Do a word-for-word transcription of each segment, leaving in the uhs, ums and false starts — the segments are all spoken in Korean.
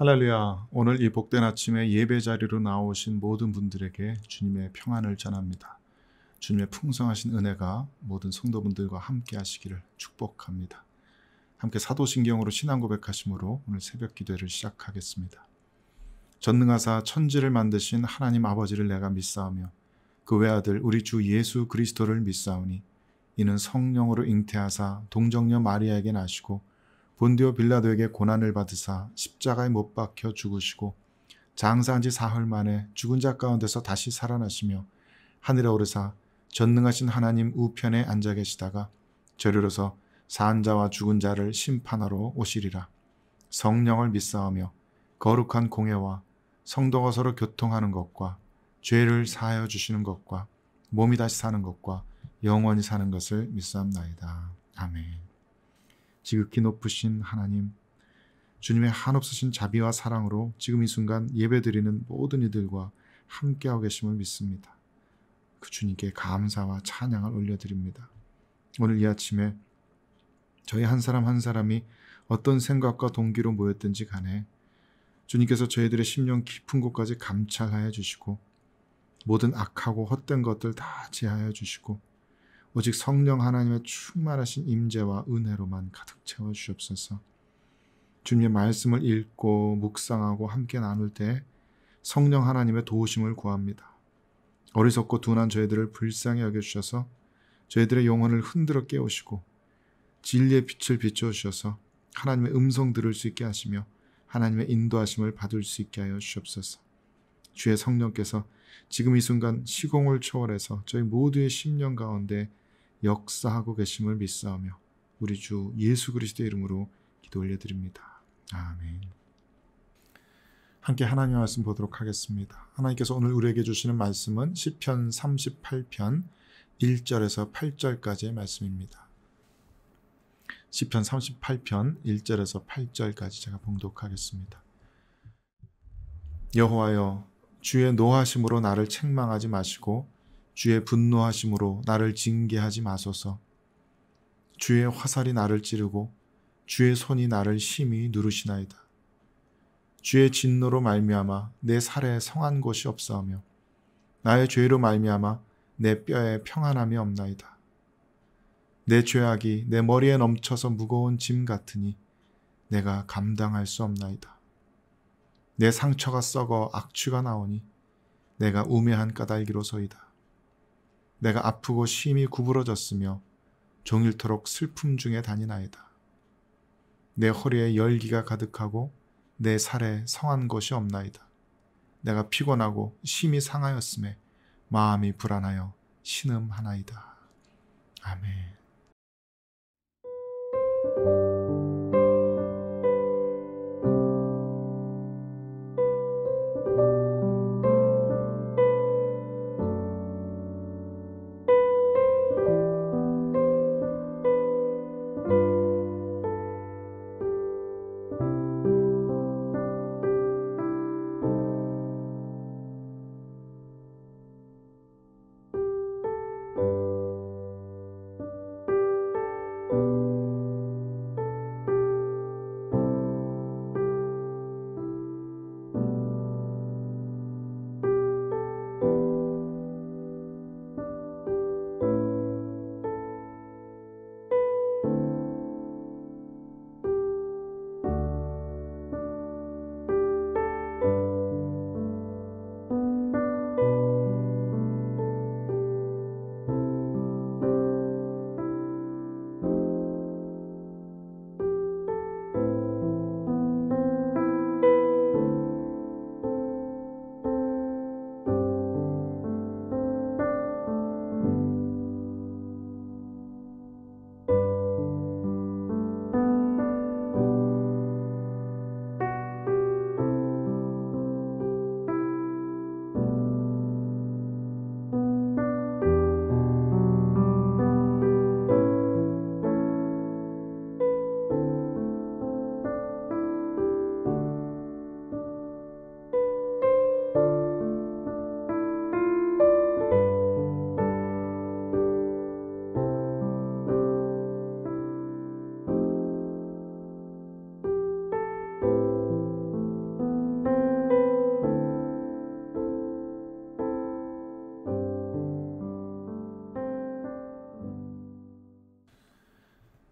할렐루야. 오늘 이 복된 아침에 예배 자리로 나오신 모든 분들에게 주님의 평안을 전합니다. 주님의 풍성하신 은혜가 모든 성도분들과 함께 하시기를 축복합니다. 함께 사도신경으로 신앙 고백하심으로 오늘 새벽 기도를 시작하겠습니다. 전능하사 천지를 만드신 하나님 아버지를 내가 믿사오며 그 외아들 우리 주 예수 그리스도를 믿사오니 이는 성령으로 잉태하사 동정녀 마리아에게 나시고 본디오 빌라도에게 고난을 받으사 십자가에 못 박혀 죽으시고 장사한 지 사흘 만에 죽은 자 가운데서 다시 살아나시며 하늘에 오르사 전능하신 하나님 우편에 앉아 계시다가 저리로서 산 자와 죽은 자를 심판하러 오시리라. 성령을 믿사오며 거룩한 공예와 성도가 서로 교통하는 것과 죄를 사하여 주시는 것과 몸이 다시 사는 것과 영원히 사는 것을 믿사옵나이다. 아멘. 지극히 높으신 하나님, 주님의 한없으신 자비와 사랑으로 지금 이 순간 예배드리는 모든 이들과 함께하고 계심을 믿습니다. 그 주님께 감사와 찬양을 올려드립니다. 오늘 이 아침에 저희 한 사람 한 사람이 어떤 생각과 동기로 모였든지 간에 주님께서 저희들의 심령 깊은 곳까지 감찰하여 주시고 모든 악하고 헛된 것들 다 제하여 주시고 오직 성령 하나님의 충만하신 임재와 은혜로만 가득 채워 주옵소서. 주님의 말씀을 읽고 묵상하고 함께 나눌 때 성령 하나님의 도우심을 구합니다. 어리석고 둔한 저희들을 불쌍히 여겨주셔서 저희들의 영혼을 흔들어 깨우시고 진리의 빛을 비춰주셔서 하나님의 음성 들을 수 있게 하시며 하나님의 인도하심을 받을 수 있게 하여 주옵소서. 주의 성령께서 지금 이 순간 시공을 초월해서 저희 모두의 심령 가운데 역사하고 계심을 믿사오며 우리 주 예수 그리스도의 이름으로 기도 올려드립니다. 아멘. 함께 하나님의 말씀 보도록 하겠습니다. 하나님께서 오늘 우리에게 주시는 말씀은 시편 삼십팔 편 일 절에서 팔 절까지의 말씀입니다. 시편 삼십팔 편 일 절에서 팔 절까지 제가 봉독하겠습니다. 여호와여, 주의 노하심으로 나를 책망하지 마시고 주의 분노하심으로 나를 징계하지 마소서. 주의 화살이 나를 찌르고 주의 손이 나를 심히 누르시나이다. 주의 진노로 말미암아 내 살에 성한 곳이 없사오며 나의 죄로 말미암아 내 뼈에 평안함이 없나이다. 내 죄악이 내 머리에 넘쳐서 무거운 짐 같으니 내가 감당할 수 없나이다. 내 상처가 썩어 악취가 나오니 내가 우매한 까닭이로소이다. 내가 아프고 심히 구부러졌으며 종일토록 슬픔 중에 다니나이다. 내 허리에 열기가 가득하고 내 살에 성한 것이 없나이다. 내가 피곤하고 심히 상하였음에 마음이 불안하여 신음하나이다. 아멘.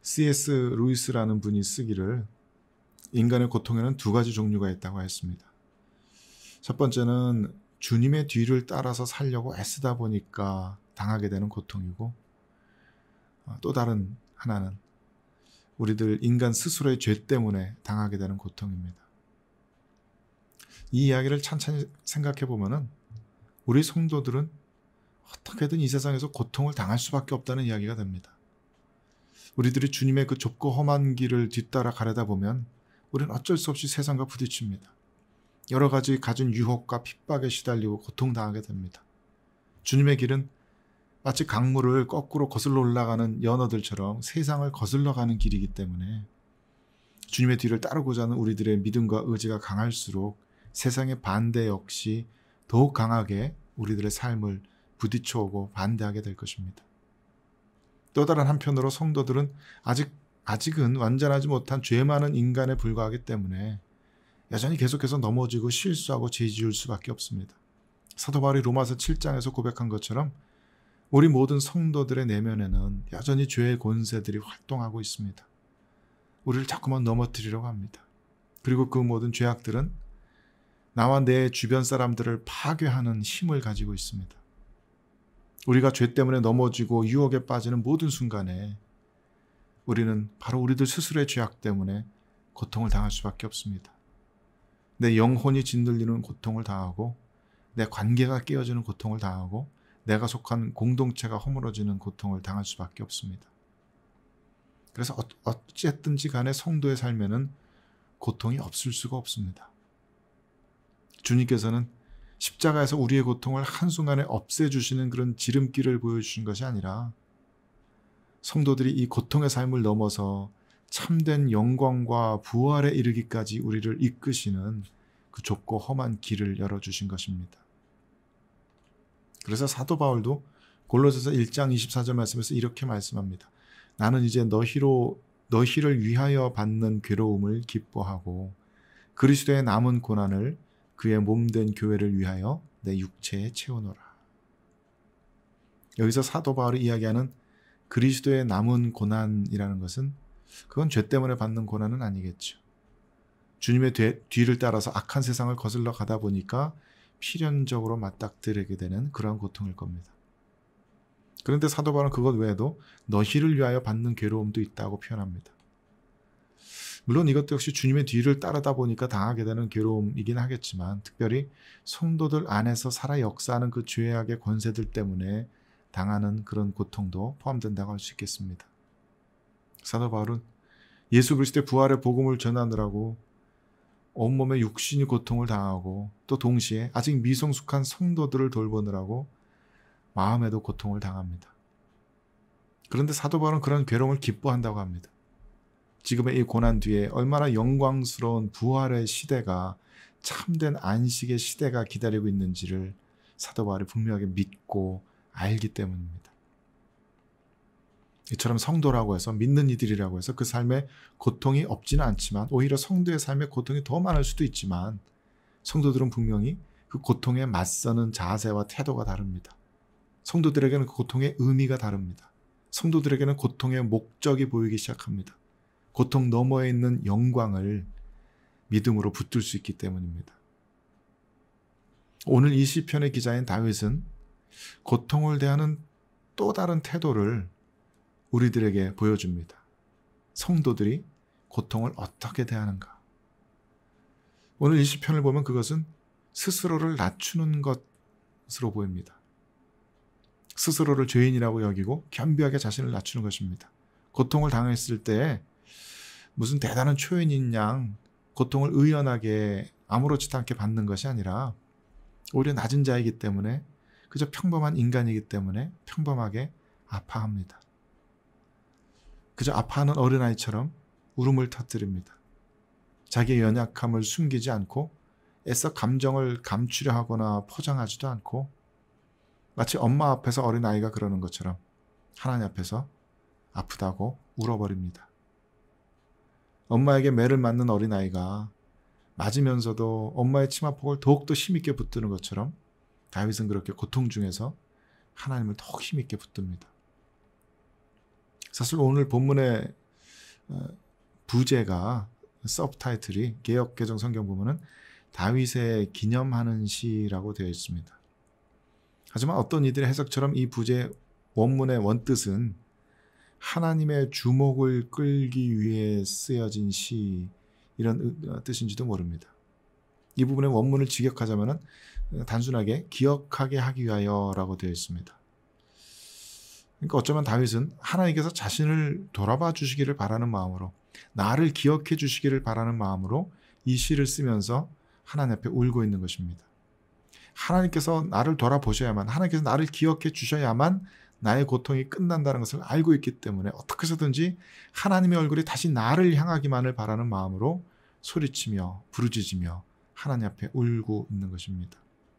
씨 에스 루이스라는 분이 쓰기를 인간의 고통에는 두 가지 종류가 있다고 했습니다. 첫 번째는 주님의 뒤를 따라서 살려고 애쓰다 보니까 당하게 되는 고통이고, 또 다른 하나는 우리들 인간 스스로의 죄 때문에 당하게 되는 고통입니다. 이 이야기를 찬찬히 생각해 보면은 우리 성도들은 어떻게든 이 세상에서 고통을 당할 수밖에 없다는 이야기가 됩니다. 우리들이 주님의 그 좁고 험한 길을 뒤따라 가려다 보면 우리는 어쩔 수 없이 세상과 부딪힙니다. 여러 가지 가진 유혹과 핍박에 시달리고 고통당하게 됩니다. 주님의 길은 마치 강물을 거꾸로 거슬러 올라가는 연어들처럼 세상을 거슬러 가는 길이기 때문에 주님의 뒤를 따르고자 하는 우리들의 믿음과 의지가 강할수록 세상의 반대 역시 더욱 강하게 우리들의 삶을 부딪혀오고 반대하게 될 것입니다. 또 다른 한편으로 성도들은 아직, 아직은 완전하지 못한 죄 많은 인간에 불과하기 때문에 여전히 계속해서 넘어지고 실수하고 죄 지을 수밖에 없습니다. 사도 바울이 로마서 칠 장에서 고백한 것처럼 우리 모든 성도들의 내면에는 여전히 죄의 권세들이 활동하고 있습니다. 우리를 자꾸만 넘어뜨리려고 합니다. 그리고 그 모든 죄악들은 나와 내 주변 사람들을 파괴하는 힘을 가지고 있습니다. 우리가 죄 때문에 넘어지고 유혹에 빠지는 모든 순간에 우리는 바로 우리들 스스로의 죄악 때문에 고통을 당할 수밖에 없습니다. 내 영혼이 짓눌리는 고통을 당하고, 내 관계가 깨어지는 고통을 당하고, 내가 속한 공동체가 허물어지는 고통을 당할 수밖에 없습니다. 그래서 어쨌든지 간에 성도의 삶에는 고통이 없을 수가 없습니다. 주님께서는 십자가에서 우리의 고통을 한순간에 없애주시는 그런 지름길을 보여주신 것이 아니라 성도들이 이 고통의 삶을 넘어서 참된 영광과 부활에 이르기까지 우리를 이끄시는 그 좁고 험한 길을 열어주신 것입니다. 그래서 사도 바울도 골로새서 일 장 이십사 절 말씀에서 이렇게 말씀합니다. 나는 이제 너희로, 너희를 위하여 받는 괴로움을 기뻐하고 그리스도의 남은 고난을 그의 몸된 교회를 위하여 내 육체에 채우노라. 여기서 사도 바울이 이야기하는 그리스도의 남은 고난이라는 것은 그건 죄 때문에 받는 고난은 아니겠죠. 주님의 뒤를 따라서 악한 세상을 거슬러 가다 보니까 필연적으로 맞닥뜨리게 되는 그러한 고통일 겁니다. 그런데 사도 바울은 그것 외에도 너희를 위하여 받는 괴로움도 있다고 표현합니다. 물론 이것도 역시 주님의 뒤를 따르다 보니까 당하게 되는 괴로움이긴 하겠지만 특별히 성도들 안에서 살아 역사하는 그 죄악의 권세들 때문에 당하는 그런 고통도 포함된다고 할 수 있겠습니다. 사도 바울은 예수 그리스도의 부활의 복음을 전하느라고 온몸에 육신이 고통을 당하고 또 동시에 아직 미성숙한 성도들을 돌보느라고 마음에도 고통을 당합니다. 그런데 사도 바울은 그런 괴로움을 기뻐한다고 합니다. 지금의 이 고난 뒤에 얼마나 영광스러운 부활의 시대가, 참된 안식의 시대가 기다리고 있는지를 사도 바울이 분명하게 믿고 알기 때문입니다. 이처럼 성도라고 해서, 믿는 이들이라고 해서 그 삶에 고통이 없지는 않지만 오히려 성도의 삶에 고통이 더 많을 수도 있지만 성도들은 분명히 그 고통에 맞서는 자세와 태도가 다릅니다. 성도들에게는 그 고통의 의미가 다릅니다. 성도들에게는 고통의 목적이 보이기 시작합니다. 고통 너머에 있는 영광을 믿음으로 붙들 수 있기 때문입니다. 오늘 이 시편의 기자인 다윗은 고통을 대하는 또 다른 태도를 우리들에게 보여줍니다. 성도들이 고통을 어떻게 대하는가. 오늘 이 시편을 보면 그것은 스스로를 낮추는 것으로 보입니다. 스스로를 죄인이라고 여기고 겸비하게 자신을 낮추는 것입니다. 고통을 당했을 때 무슨 대단한 초인인 양 고통을 의연하게 아무렇지도 않게 받는 것이 아니라 오히려 낮은 자이기 때문에, 그저 평범한 인간이기 때문에 평범하게 아파합니다. 그저 아파하는 어린아이처럼 울음을 터뜨립니다. 자기의 연약함을 숨기지 않고 애써 감정을 감추려 하거나 포장하지도 않고 마치 엄마 앞에서 어린아이가 그러는 것처럼 하나님 앞에서 아프다고 울어버립니다. 엄마에게 매를 맞는 어린아이가 맞으면서도 엄마의 치마폭을 더욱더 힘있게 붙드는 것처럼 다윗은 그렇게 고통 중에서 하나님을 더욱 힘있게 붙듭니다. 사실 오늘 본문의 부제가 서브타이틀이 개역개정 성경 보면은 다윗의 기념하는 시라고 되어 있습니다. 하지만 어떤 이들의 해석처럼 이 부제 원문의 원뜻은 하나님의 주목을 끌기 위해 쓰여진 시 이런 뜻인지도 모릅니다. 이 부분의 원문을 직역하자면 단순하게 기억하게 하기 위하여라고 되어 있습니다. 그러니까 어쩌면 다윗은 하나님께서 자신을 돌아봐 주시기를 바라는 마음으로, 나를 기억해 주시기를 바라는 마음으로 이 시를 쓰면서 하나님 앞에 울고 있는 것입니다. 하나님께서 나를 돌아보셔야만, 하나님께서 나를 기억해 주셔야만 나의 고통이 끝난다는 것을 알고 있기 때문에 어떻게 해서든지 하나님의 얼굴이 다시 나를 향하기만을 바라는 마음으로 소리치며 부르짖으며 하나님 앞에 울고 있는 것입니다.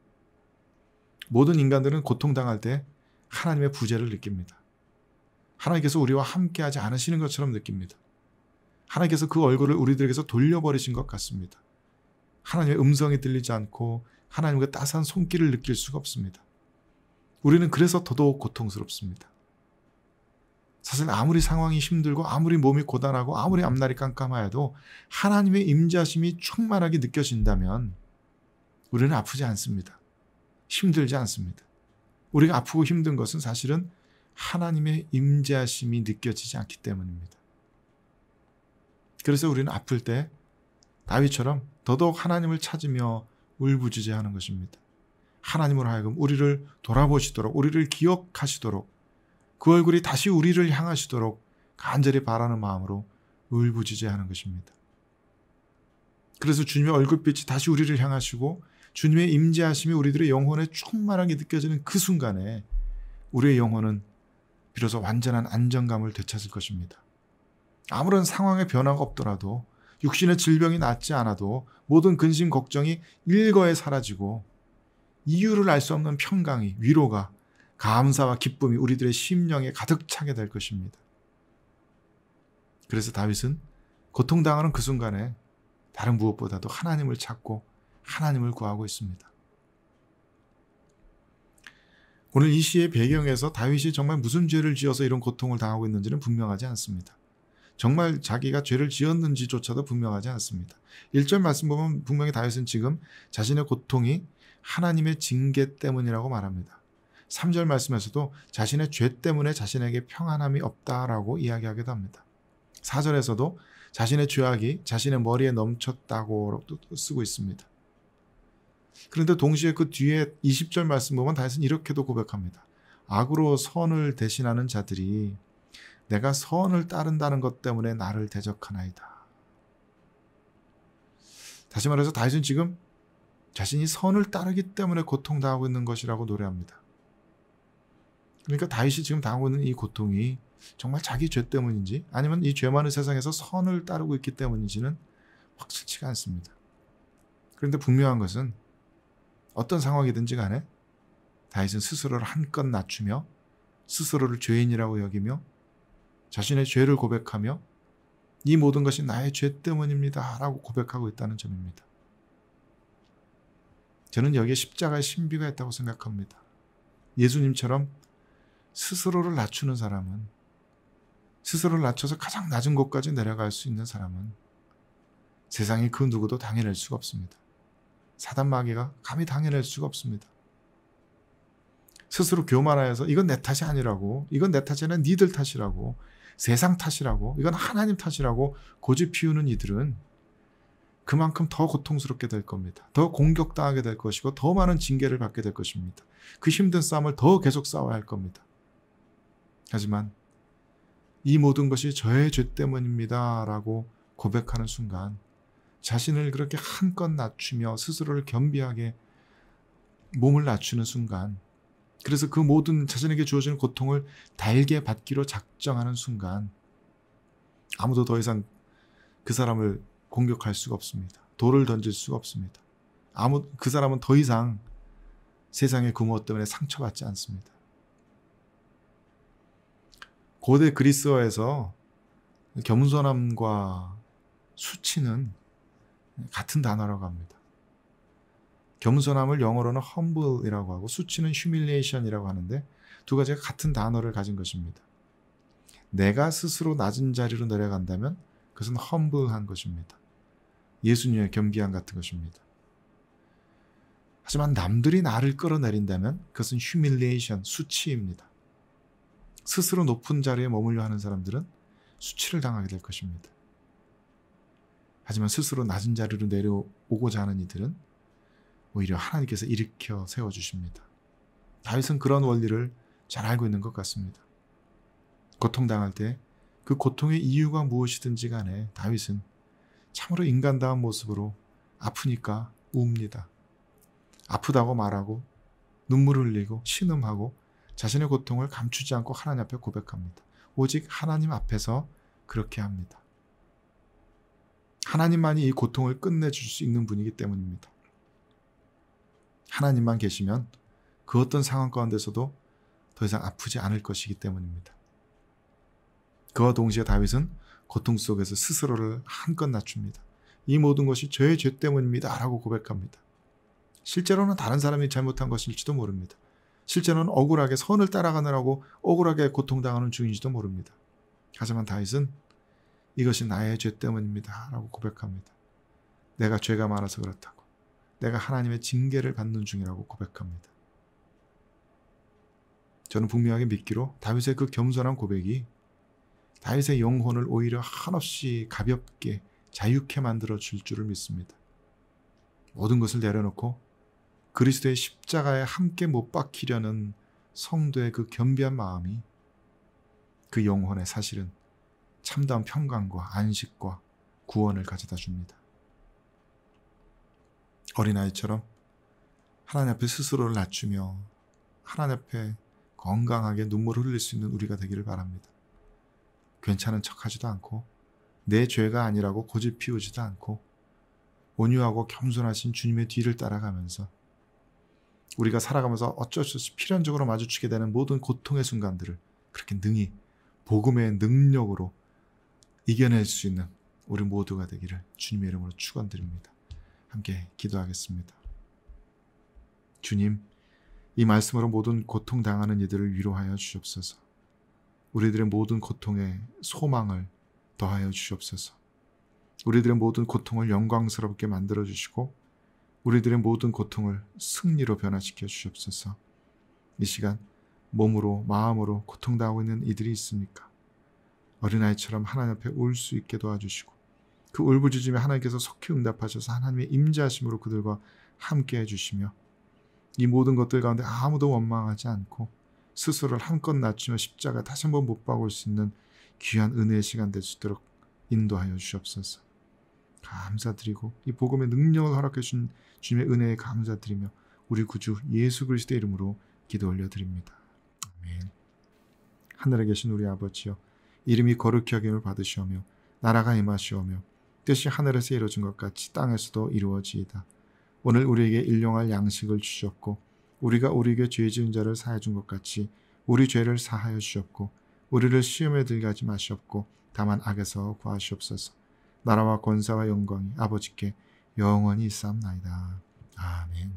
모든 인간들은 고통당할 때 하나님의 부재를 느낍니다. 하나님께서 우리와 함께하지 않으시는 것처럼 느낍니다. 하나님께서 그 얼굴을 우리들에게서 돌려버리신 것 같습니다. 하나님의 음성이 들리지 않고 하나님의 따스한 손길을 느낄 수가 없습니다. 우리는 그래서 더더욱 고통스럽습니다. 사실 아무리 상황이 힘들고 아무리 몸이 고단하고 아무리 앞날이 깜깜하여도 하나님의 임재하심이 충만하게 느껴진다면 우리는 아프지 않습니다. 힘들지 않습니다. 우리가 아프고 힘든 것은 사실은 하나님의 임재하심이 느껴지지 않기 때문입니다. 그래서 우리는 아플 때 다윗처럼 더더욱 하나님을 찾으며 울부짖어야 하는 것입니다. 하나님으로 하여금 우리를 돌아보시도록, 우리를 기억하시도록, 그 얼굴이 다시 우리를 향하시도록 간절히 바라는 마음으로 울부짖어야 하는 것입니다. 그래서 주님의 얼굴빛이 다시 우리를 향하시고 주님의 임재하심이 우리들의 영혼에 충만하게 느껴지는 그 순간에 우리의 영혼은 비로소 완전한 안정감을 되찾을 것입니다. 아무런 상황의 변화가 없더라도, 육신의 질병이 낫지 않아도 모든 근심 걱정이 일거에 사라지고 이유를 알 수 없는 평강이, 위로가, 감사와 기쁨이 우리들의 심령에 가득 차게 될 것입니다. 그래서 다윗은 고통당하는 그 순간에 다른 무엇보다도 하나님을 찾고 하나님을 구하고 있습니다. 오늘 이 시의 배경에서 다윗이 정말 무슨 죄를 지어서 이런 고통을 당하고 있는지는 분명하지 않습니다. 정말 자기가 죄를 지었는지조차도 분명하지 않습니다. 일 절 말씀 보면 분명히 다윗은 지금 자신의 고통이 하나님의 징계 때문이라고 말합니다. 삼 절 말씀에서도 자신의 죄 때문에 자신에게 평안함이 없다라고 이야기하기도 합니다. 사 절에서도 자신의 죄악이 자신의 머리에 넘쳤다고 쓰고 있습니다. 그런데 동시에 그 뒤에 이십 절 말씀 보면 다윗은 이렇게도 고백합니다. 악으로 선을 대신하는 자들이 내가 선을 따른다는 것 때문에 나를 대적하나이다. 다시 말해서 다윗은 지금 자신이 선을 따르기 때문에 고통당하고 있는 것이라고 노래합니다. 그러니까 다윗이 지금 당하고 있는 이 고통이 정말 자기 죄 때문인지 아니면 이 죄 많은 세상에서 선을 따르고 있기 때문인지는 확실치가 않습니다. 그런데 분명한 것은 어떤 상황이든지 간에 다윗은 스스로를 한껏 낮추며 스스로를 죄인이라고 여기며 자신의 죄를 고백하며 이 모든 것이 나의 죄 때문입니다 라고 고백하고 있다는 점입니다. 저는 여기에 십자가의 신비가 있다고 생각합니다. 예수님처럼 스스로를 낮추는 사람은, 스스로를 낮춰서 가장 낮은 곳까지 내려갈 수 있는 사람은 세상에 그 누구도 당해낼 수가 없습니다. 사단 마귀가 감히 당해낼 수가 없습니다. 스스로 교만하여서 이건 내 탓이 아니라고, 이건 내 탓이 아니라 니들 탓이라고, 세상 탓이라고, 이건 하나님 탓이라고 고집 피우는 이들은 그만큼 더 고통스럽게 될 겁니다. 더 공격당하게 될 것이고 더 많은 징계를 받게 될 것입니다. 그 힘든 싸움을 더 계속 싸워야 할 겁니다. 하지만 이 모든 것이 저의 죄 때문입니다 라고 고백하는 순간 자신을 그렇게 한껏 낮추며 스스로를 겸비하게 몸을 낮추는 순간, 그래서 그 모든 자신에게 주어지는 고통을 달게 받기로 작정하는 순간 아무도 더 이상 그 사람을 공격할 수가 없습니다. 돌을 던질 수가 없습니다. 아무 그 사람은 더 이상 세상의 구모 때문에 상처받지 않습니다. 고대 그리스어에서 겸손함과 수치는 같은 단어라고 합니다. 겸손함을 영어로는 humble이라고 하고 수치는 humiliation이라고 하는데 두 가지가 같은 단어를 가진 것입니다. 내가 스스로 낮은 자리로 내려간다면 그것은 험블한 것입니다. 예수님의 겸비함 같은 것입니다. 하지만 남들이 나를 끌어내린다면 그것은 휴밀리에이션, 수치입니다. 스스로 높은 자리에 머물려 하는 사람들은 수치를 당하게 될 것입니다. 하지만 스스로 낮은 자리로 내려오고자 하는 이들은 오히려 하나님께서 일으켜 세워주십니다. 다윗은 그런 원리를 잘 알고 있는 것 같습니다. 고통당할 때 그 고통의 이유가 무엇이든지 간에 다윗은 참으로 인간다운 모습으로 아프니까 웁니다. 아프다고 말하고 눈물을 흘리고 신음하고 자신의 고통을 감추지 않고 하나님 앞에 고백합니다. 오직 하나님 앞에서 그렇게 합니다. 하나님만이 이 고통을 끝내줄 수 있는 분이기 때문입니다. 하나님만 계시면 그 어떤 상황 가운데서도 더 이상 아프지 않을 것이기 때문입니다. 그와 동시에 다윗은 고통 속에서 스스로를 한껏 낮춥니다. 이 모든 것이 저의 죄 때문입니다 라고 고백합니다. 실제로는 다른 사람이 잘못한 것일지도 모릅니다. 실제로는 억울하게 선을 따라가느라고 억울하게 고통당하는 중인지도 모릅니다. 하지만 다윗은 이것이 나의 죄 때문입니다 라고 고백합니다. 내가 죄가 많아서 그렇다고, 내가 하나님의 징계를 받는 중이라고 고백합니다. 저는 분명하게 믿기로 다윗의 그 겸손한 고백이 다윗의 영혼을 오히려 한없이 가볍게 자유케 만들어 줄 줄을 믿습니다. 모든 것을 내려놓고 그리스도의 십자가에 함께 못 박히려는 성도의 그 겸비한 마음이 그 영혼에 사실은 참다운 평강과 안식과 구원을 가져다 줍니다. 어린아이처럼 하나님 앞에 스스로를 낮추며 하나님 앞에 건강하게 눈물을 흘릴 수 있는 우리가 되기를 바랍니다. 괜찮은 척하지도 않고 내 죄가 아니라고 고집 피우지도 않고 온유하고 겸손하신 주님의 뒤를 따라가면서 우리가 살아가면서 어쩔 수 없이 필연적으로 마주치게 되는 모든 고통의 순간들을 그렇게 능히 복음의 능력으로 이겨낼 수 있는 우리 모두가 되기를 주님의 이름으로 축원드립니다. 함께 기도하겠습니다. 주님, 이 말씀으로 모든 고통당하는 이들을 위로하여 주시옵소서. 우리들의 모든 고통에 소망을 더하여 주시옵소서. 우리들의 모든 고통을 영광스럽게 만들어 주시고 우리들의 모든 고통을 승리로 변화시켜 주시옵소서. 이 시간 몸으로 마음으로 고통당하고 있는 이들이 있습니까? 어린아이처럼 하나님 앞에 울 수 있게 도와주시고 그 울부짖음에 하나님께서 속히 응답하셔서 하나님의 임재하심으로 그들과 함께 해주시며 이 모든 것들 가운데 아무도 원망하지 않고 스스로를 한껏 낮추며 십자가 다시 한번 못 박을 수 있는 귀한 은혜의 시간 될 수 있도록 인도하여 주시옵소서. 감사드리고 이 복음의 능력을 허락해 주신 주님의 은혜에 감사드리며 우리 구주 예수 그리스도의 이름으로 기도 올려드립니다. 아멘. 하늘에 계신 우리 아버지여, 이름이 거룩히 여김을 받으시오며 나라가 임하시오며 뜻이 하늘에서 이루어진 것 같이 땅에서도 이루어지이다. 오늘 우리에게 일용할 양식을 주셨고 우리가 우리에게 죄 지은 자를 사하여 준 것 같이 우리 죄를 사하여 주셨고 우리를 시험에 들게 하지 마시옵고 다만 악에서 구하시옵소서. 나라와 권세와 영광이 아버지께 영원히 있사옵나이다. 아멘.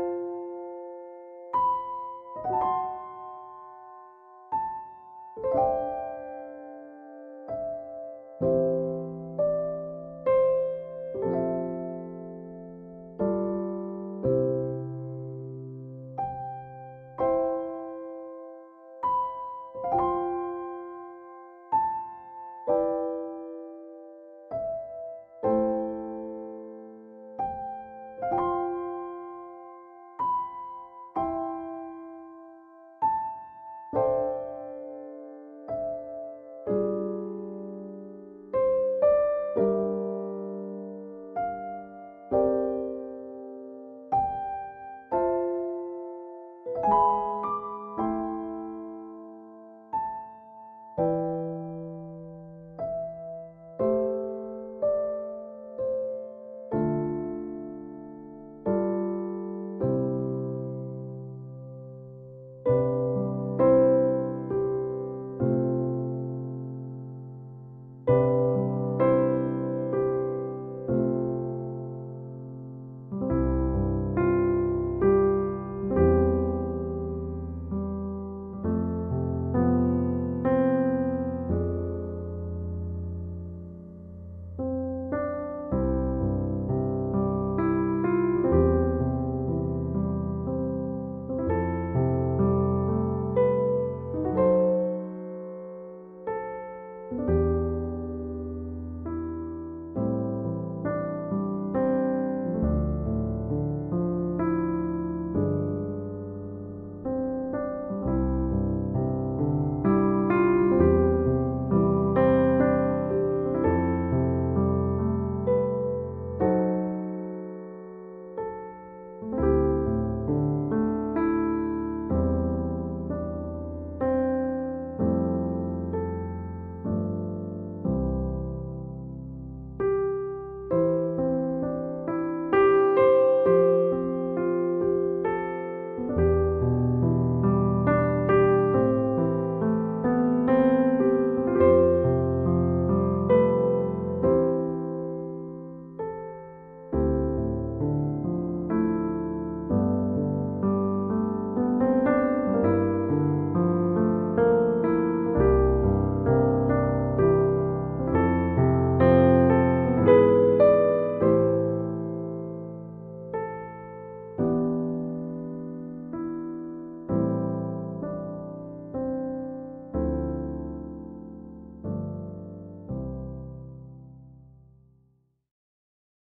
you